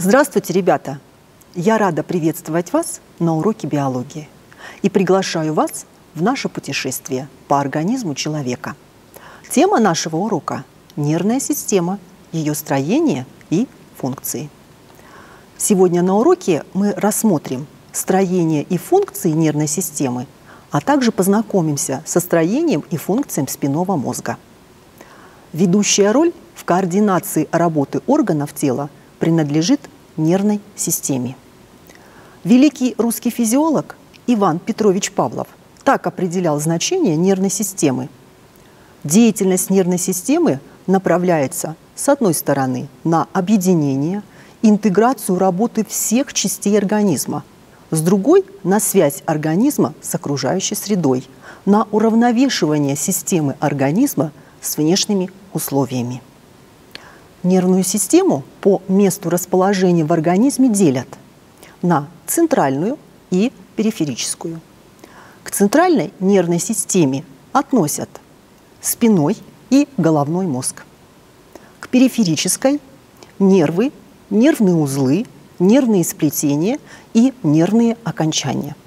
Здравствуйте, ребята! Я рада приветствовать вас на уроке биологии и приглашаю вас в наше путешествие по организму человека. Тема нашего урока – нервная система, ее строение и функции. Сегодня на уроке мы рассмотрим строение и функции нервной системы, а также познакомимся со строением и функциями спинного мозга. Ведущая роль в координации работы органов тела принадлежит нервной системе. Великий русский физиолог Иван Петрович Павлов так определял значение нервной системы. Деятельность нервной системы направляется, с одной стороны, на объединение, интеграцию работы всех частей организма, с другой – на связь организма с окружающей средой, на уравновешивание системы организма с внешними условиями. Нервную систему по месту расположения в организме делят на центральную и периферическую. К центральной нервной системе относят спинной и головной мозг. К периферической – нервы, нервные узлы, нервные сплетения и нервные окончания.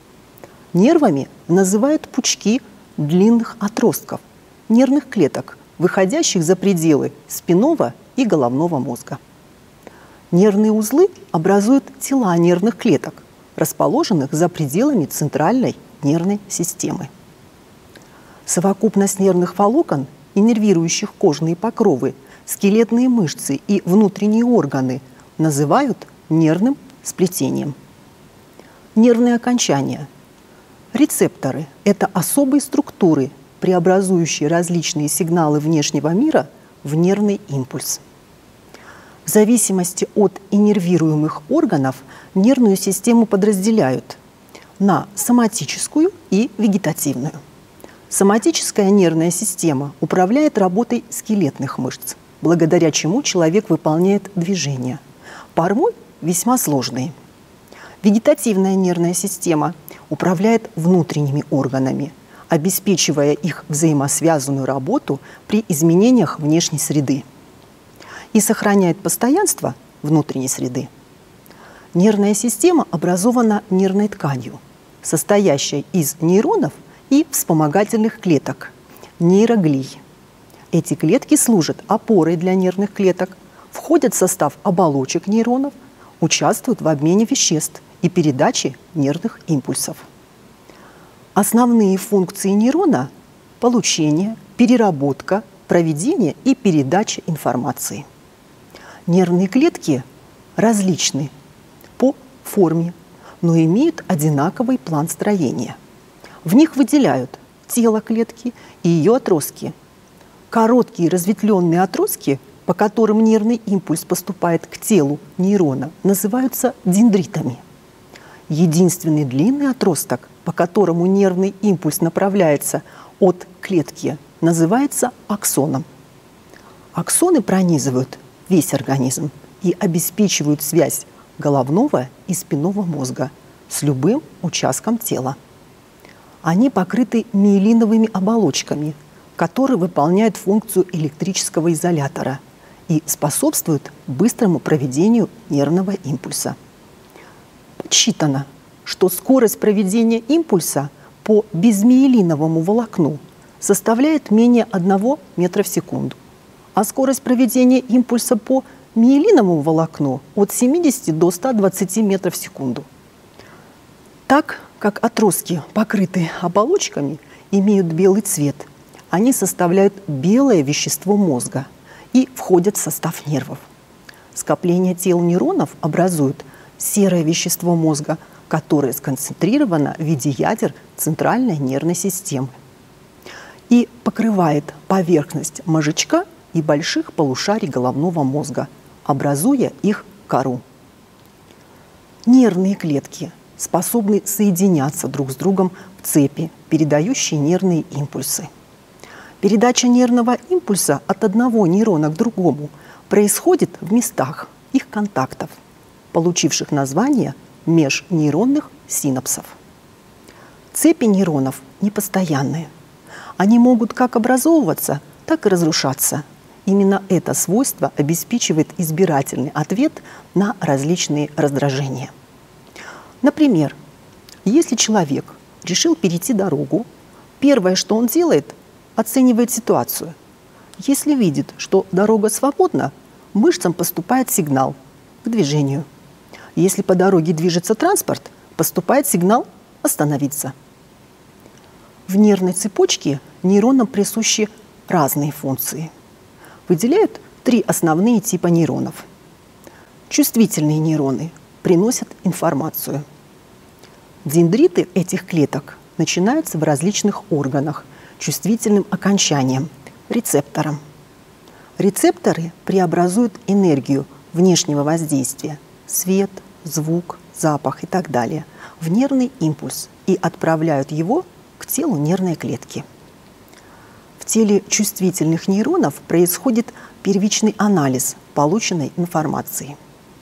Нервами называют пучки длинных отростков, нервных клеток, выходящих за пределы спинного и головного мозга. Нервные узлы образуют тела нервных клеток, расположенных за пределами центральной нервной системы. Совокупность нервных волокон, иннервирующих кожные покровы, скелетные мышцы и внутренние органы называют нервным сплетением. Нервные окончания. Рецепторы – это особые структуры, преобразующие различные сигналы внешнего мира в нервный импульс. В зависимости от иннервируемых органов нервную систему подразделяют на соматическую и вегетативную. Соматическая нервная система управляет работой скелетных мышц, благодаря чему человек выполняет движения, порой весьма сложные. Вегетативная нервная система управляет внутренними органами, обеспечивая их взаимосвязанную работу при изменениях внешней среды и сохраняет постоянство внутренней среды. Нервная система образована нервной тканью, состоящей из нейронов и вспомогательных клеток – нейроглий. Эти клетки служат опорой для нервных клеток, входят в состав оболочек нейронов, участвуют в обмене веществ и передаче нервных импульсов. Основные функции нейрона – получение, переработка, проведение и передача информации. Нервные клетки различны по форме, но имеют одинаковый план строения. В них выделяют тело клетки и ее отростки. Короткие разветвленные отростки, по которым нервный импульс поступает к телу нейрона, называются дендритами. Единственный длинный отросток, по которому нервный импульс направляется от клетки, называется аксоном. Аксоны пронизывают весь организм и обеспечивают связь головного и спинного мозга с любым участком тела. Они покрыты миелиновыми оболочками, которые выполняют функцию электрического изолятора и способствуют быстрому проведению нервного импульса. Подсчитано, что скорость проведения импульса по безмиелиновому волокну составляет менее 1 метра в секунду, а скорость проведения импульса по миелиновому волокну от 70 до 120 метров в секунду. Так как отростки, покрытые оболочками, имеют белый цвет, они составляют белое вещество мозга и входят в состав нервов. Скопление тел нейронов образует серое вещество мозга, которое сконцентрировано в виде ядер центральной нервной системы и покрывает поверхность мозжечка и больших полушарий головного мозга, образуя их кору. Нервные клетки способны соединяться друг с другом в цепи, передающие нервные импульсы. Передача нервного импульса от одного нейрона к другому происходит в местах их контактов, получивших название межнейронных синапсов. Цепи нейронов непостоянные. Они могут как образовываться, так и разрушаться Именно это свойство обеспечивает избирательный ответ на различные раздражения. Например, если человек решил перейти дорогу, первое, что он делает, оценивает ситуацию. Если видит, что дорога свободна, мышцам поступает сигнал к движению. Если по дороге движется транспорт, поступает сигнал остановиться. В нервной цепочке нейронам присущи разные функции. Выделяют 3 основные типа нейронов. Чувствительные нейроны приносят информацию. Дендриты этих клеток начинаются в различных органах чувствительным окончанием – рецептором. Рецепторы преобразуют энергию внешнего воздействия – свет, звук, запах и так далее – в нервный импульс и отправляют его к телу нервной клетки. В теле чувствительных нейронов происходит первичный анализ полученной информации.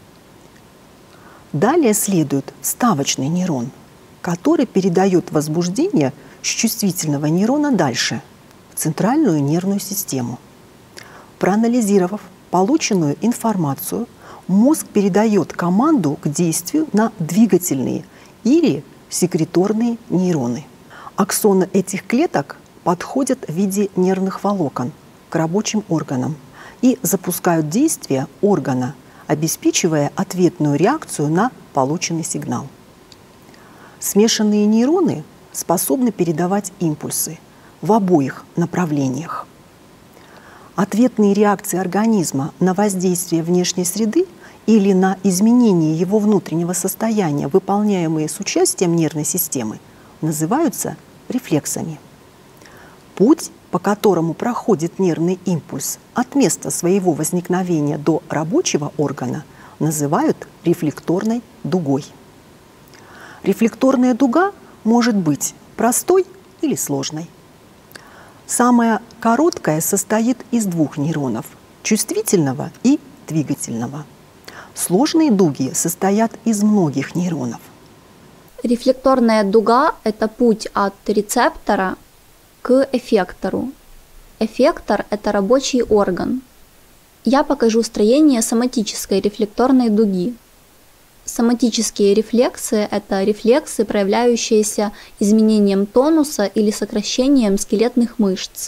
Далее следует вставочный нейрон, который передает возбуждение с чувствительного нейрона дальше, в центральную нервную систему. Проанализировав полученную информацию, мозг передает команду к действию на двигательные или секреторные нейроны. Аксоны этих клеток подходят в виде нервных волокон к рабочим органам и запускают действие органа, обеспечивая ответную реакцию на полученный сигнал. Смешанные нейроны способны передавать импульсы в обоих направлениях. Ответные реакции организма на воздействие внешней среды или на изменение его внутреннего состояния, выполняемые с участием нервной системы, называются рефлексами. Путь, по которому проходит нервный импульс от места своего возникновения до рабочего органа, называют рефлекторной дугой. Рефлекторная дуга может быть простой или сложной. Самая короткая состоит из 2 нейронов – чувствительного и двигательного. Сложные дуги состоят из многих нейронов. Рефлекторная дуга – это путь от рецептора к эффектору. Эффектор – это рабочий орган. Я покажу строение соматической рефлекторной дуги. Соматические рефлексы – это рефлексы, проявляющиеся изменением тонуса или сокращением скелетных мышц.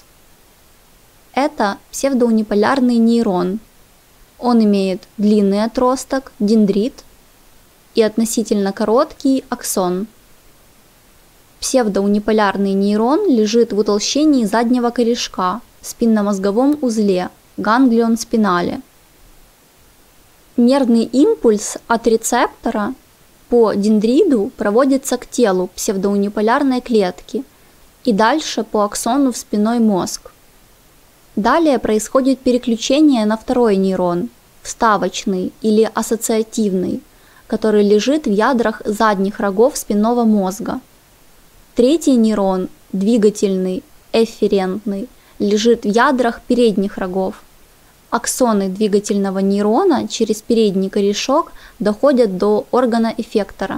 Это псевдоуниполярный нейрон. Он имеет длинный отросток, дендрит, и относительно короткий аксон. Псевдоуниполярный нейрон лежит в утолщении заднего корешка, в спинномозговом узле, ганглион спинале. Нервный импульс от рецептора по дендриду проводится к телу псевдоуниполярной клетки и дальше по аксону в спинной мозг. Далее происходит переключение на второй нейрон, вставочный или ассоциативный, который лежит в ядрах задних рогов спинного мозга. Третий нейрон, двигательный, эфферентный, лежит в ядрах передних рогов. Аксоны двигательного нейрона через передний корешок доходят до органа эффектора.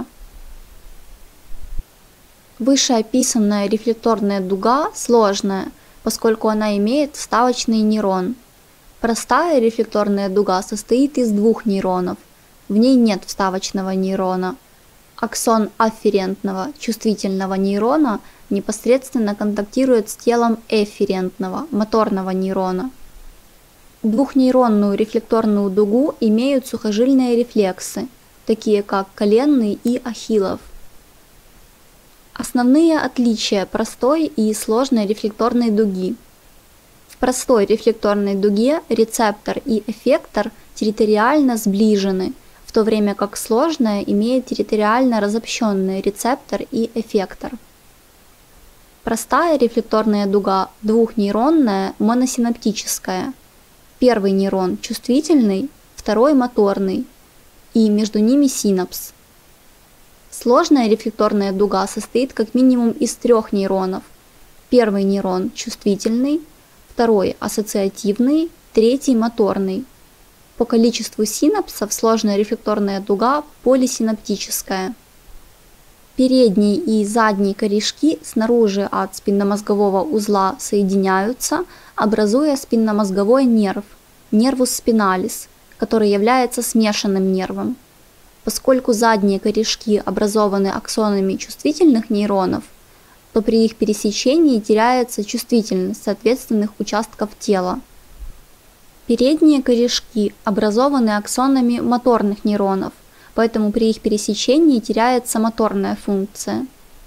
Вышеописанная рефлекторная дуга сложная, поскольку она имеет вставочный нейрон. Простая рефлекторная дуга состоит из 2 нейронов. В ней нет вставочного нейрона. Аксон афферентного чувствительного нейрона непосредственно контактирует с телом эфферентного моторного нейрона. 2-нейронную рефлекторную дугу имеют сухожильные рефлексы, такие как коленный и ахиллов. Основные отличия простой и сложной рефлекторной дуги. В простой рефлекторной дуге рецептор и эффектор территориально сближены, в то время как сложная имеет территориально разобщенные рецептор и эффектор. Простая рефлекторная дуга 2-нейронная моносинаптическая. Первый нейрон чувствительный, второй моторный, и между ними синапс. Сложная рефлекторная дуга состоит как минимум из 3 нейронов. Первый нейрон чувствительный, второй ассоциативный, третий моторный. По количеству синапсов сложная рефлекторная дуга полисинаптическая. Передние и задние корешки снаружи от спинномозгового узла соединяются, образуя спинномозговой нерв, нервус спиналис, который является смешанным нервом. Поскольку задние корешки образованы аксонами чувствительных нейронов, то при их пересечении теряется чувствительность соответственных участков тела. Передние корешки образованы аксонами моторных нейронов, поэтому при их пересечении теряется моторная функция.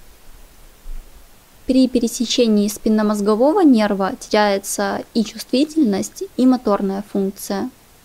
При пересечении спинномозгового нерва теряется и чувствительность, и моторная функция.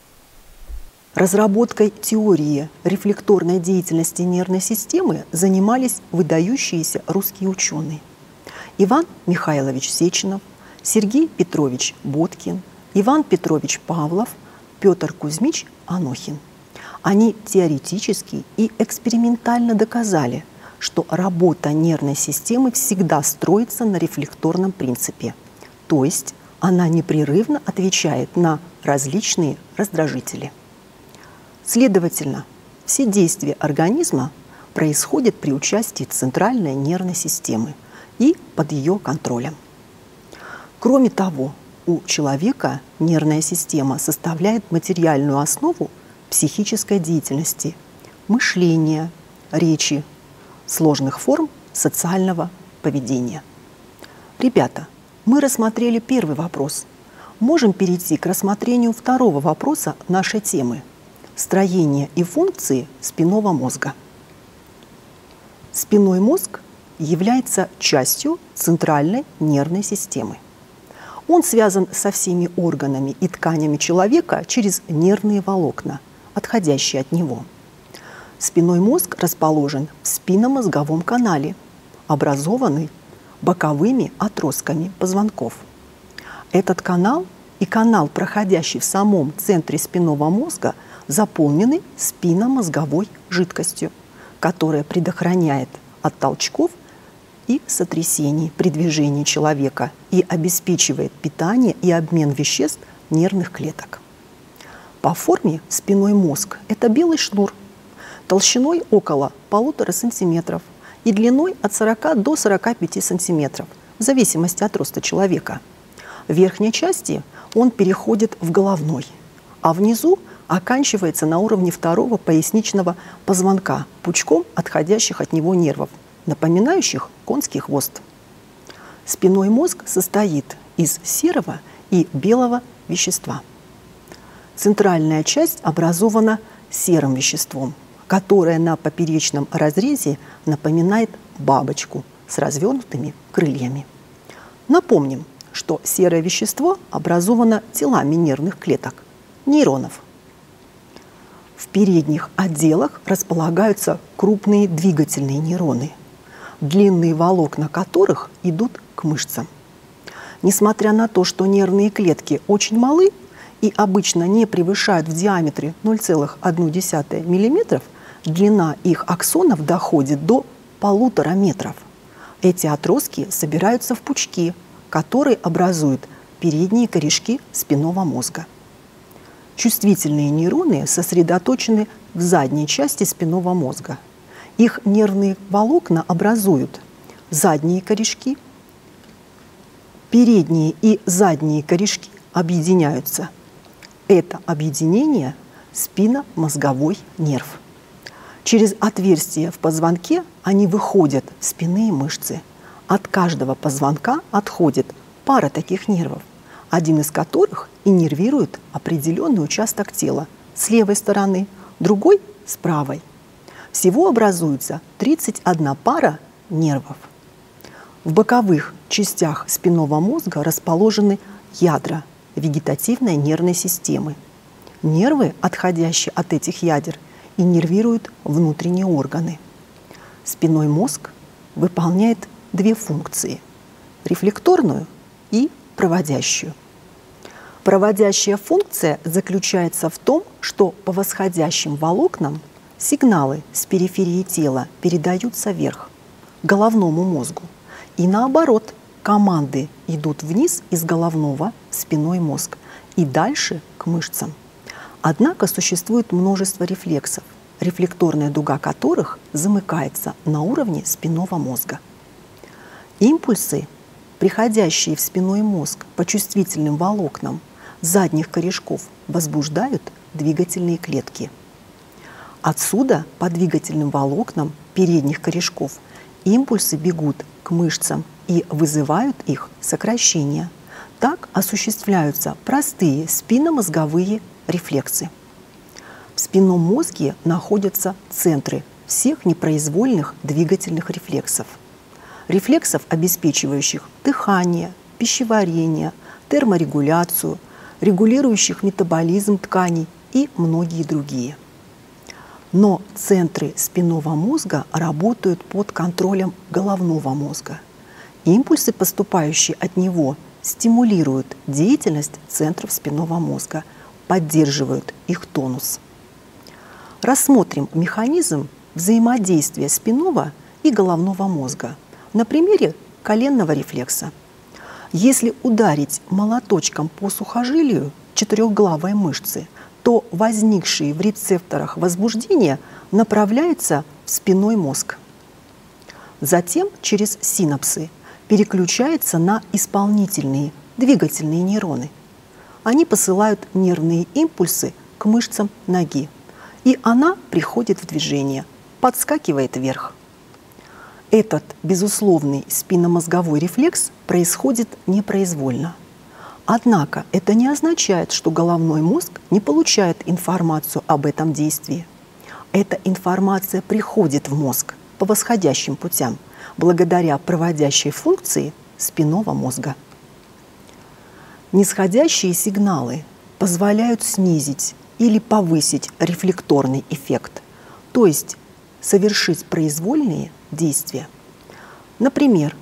Разработкой теории рефлекторной деятельности нервной системы занимались выдающиеся русские ученые. Иван Михайлович Сеченов, Сергей Петрович Боткин, Иван Петрович Павлов, Петр Кузьмич Анохин. Они теоретически и экспериментально доказали, что работа нервной системы всегда строится на рефлекторном принципе, то есть она непрерывно отвечает на различные раздражители. Следовательно, все действия организма происходят при участии центральной нервной системы и под ее контролем. Кроме того, у человека нервная система составляет материальную основу психической деятельности, мышления, речи, сложных форм социального поведения. Ребята, мы рассмотрели первый вопрос. Можем перейти к рассмотрению второго вопроса нашей темы – строение и функции спинного мозга. Спинной мозг является частью центральной нервной системы. Он связан со всеми органами и тканями человека через нервные волокна, отходящие от него. Спинной мозг расположен в спинномозговом канале, образованный боковыми отростками позвонков. Этот канал и канал, проходящий в самом центре спинного мозга, заполнены спинномозговой жидкостью, которая предохраняет от толчков и сотрясений при движении человека и обеспечивает питание и обмен веществ нервных клеток. По форме спинной мозг – это белый шнур, толщиной около 1,5 см и длиной от 40 до 45 см, в зависимости от роста человека. В верхней части он переходит в головной, а внизу оканчивается на уровне второго поясничного позвонка пучком отходящих от него нервов, напоминающих конский хвост. Спинной мозг состоит из серого и белого вещества. Центральная часть образована серым веществом, которое на поперечном разрезе напоминает бабочку с развернутыми крыльями. Напомним, что серое вещество образовано телами нервных клеток – нейронов. В передних отделах располагаются крупные двигательные нейроны, длинные волокна которых идут к мышцам. Несмотря на то, что нервные клетки очень малы и обычно не превышают в диаметре 0,1 мм, длина их аксонов доходит до 1,5 метра. Эти отростки собираются в пучки, которые образуют передние корешки спинного мозга. Чувствительные нейроны сосредоточены в задней части спинного мозга. Их нервные волокна образуют задние корешки, передние и задние корешки объединяются. Это объединение – спинномозговой нерв. Через отверстие в позвонке они выходят в спинные мышцы. От каждого позвонка отходит пара таких нервов, один из которых иннервирует определенный участок тела с левой стороны, другой – с правой. Всего образуется 31 пара нервов. В боковых частях спинного мозга расположены ядра вегетативной нервной системы. Нервы, отходящие от этих ядер, иннервируют внутренние органы. Спинной мозг выполняет две функции – рефлекторную и проводящую. Проводящая функция заключается в том, что по восходящим волокнам сигналы с периферии тела передаются вверх, к головному мозгу. И наоборот, команды идут вниз из головного в спинной мозг и дальше к мышцам. Однако существует множество рефлексов, рефлекторная дуга которых замыкается на уровне спинного мозга. Импульсы, приходящие в спинной мозг по чувствительным волокнам задних корешков, возбуждают двигательные клетки. Отсюда по двигательным волокнам передних корешков импульсы бегут к мышцам и вызывают их сокращение. Так осуществляются простые спинномозговые рефлексы. В спинном мозге находятся центры всех непроизвольных двигательных рефлексов. Рефлексов, обеспечивающих дыхание, пищеварение, терморегуляцию, регулирующих метаболизм тканей и многие другие. Но центры спинного мозга работают под контролем головного мозга. Импульсы, поступающие от него, стимулируют деятельность центров спинного мозга, поддерживают их тонус. Рассмотрим механизм взаимодействия спинного и головного мозга на примере коленного рефлекса. Если ударить молоточком по сухожилию четырехглавой мышцы, то возникшие в рецепторах возбуждения направляются в спинной мозг. Затем через синапсы переключается на исполнительные двигательные нейроны. Они посылают нервные импульсы к мышцам ноги, и она приходит в движение, подскакивает вверх. Этот безусловный спинномозговой рефлекс происходит непроизвольно. Однако это не означает, что головной мозг не получает информацию об этом действии. Эта информация приходит в мозг по восходящим путям, благодаря проводящей функции спинного мозга. Нисходящие сигналы позволяют снизить или повысить рефлекторный эффект, то есть совершить произвольные действия. Например,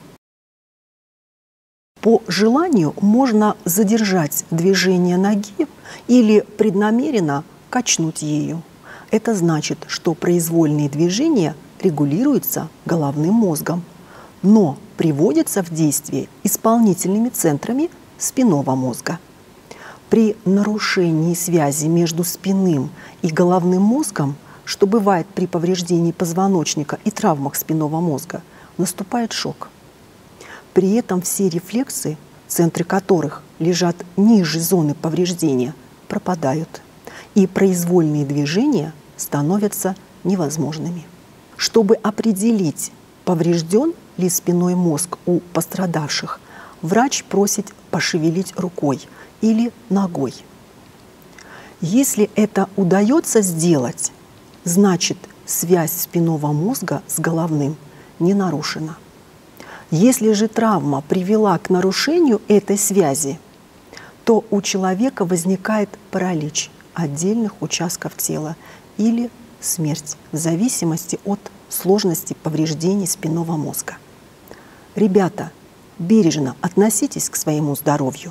по желанию можно задержать движение ноги или преднамеренно качнуть ею. Это значит, что произвольные движения регулируются головным мозгом, но приводятся в действие исполнительными центрами спинного мозга. При нарушении связи между спинным и головным мозгом, что бывает при повреждении позвоночника и травмах спинного мозга, наступает шок. При этом все рефлексы, центры которых лежат ниже зоны повреждения, пропадают, и произвольные движения становятся невозможными. Чтобы определить, поврежден ли спинной мозг у пострадавших, врач просит пошевелить рукой или ногой. Если это удается сделать, значит, связь спинного мозга с головным не нарушена. Если же травма привела к нарушению этой связи, то у человека возникает паралич отдельных участков тела или смерть в зависимости от сложности повреждений спинного мозга. Ребята, бережно относитесь к своему здоровью.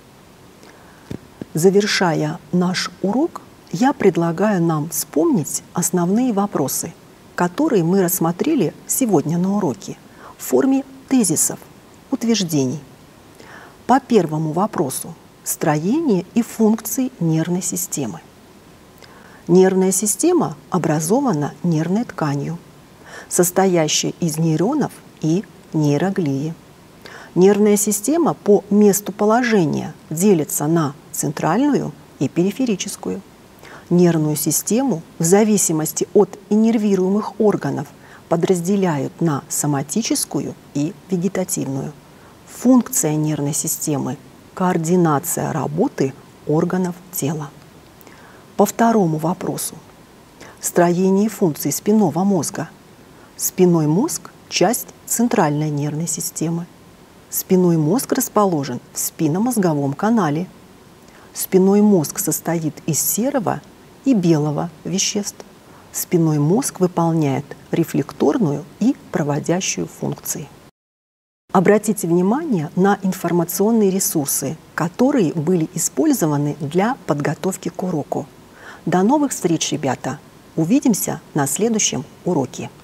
Завершая наш урок, я предлагаю нам вспомнить основные вопросы, которые мы рассмотрели сегодня на уроке в форме тезисов, утверждений. По первому вопросу – строение и функции нервной системы. Нервная система образована нервной тканью, состоящей из нейронов и нейроглии. Нервная система по месту положения делится на центральную и периферическую. Нервную систему в зависимости от иннервируемых органов подразделяют на соматическую и вегетативную. Функция нервной системы – координация работы органов тела. По второму вопросу – строение и функции спинного мозга. Спинной мозг – часть центральной нервной системы. Спинной мозг расположен в спинномозговом канале. Спинной мозг состоит из серого и белого веществ. Спинной мозг выполняет рефлекторную и проводящую функции. Обратите внимание на информационные ресурсы, которые были использованы для подготовки к уроку. До новых встреч, ребята! Увидимся на следующем уроке.